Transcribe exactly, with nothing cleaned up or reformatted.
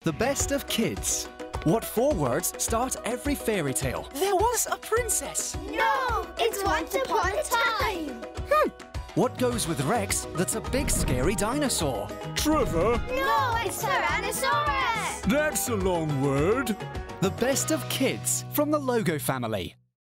The best of kids. What four words start every fairy tale? There was a princess. No, it's once upon a time. Hmm. What goes with Rex that's a big scary dinosaur? Trevor. No, it's Tyrannosaurus. That's a long word. The best of kids from the Logo family.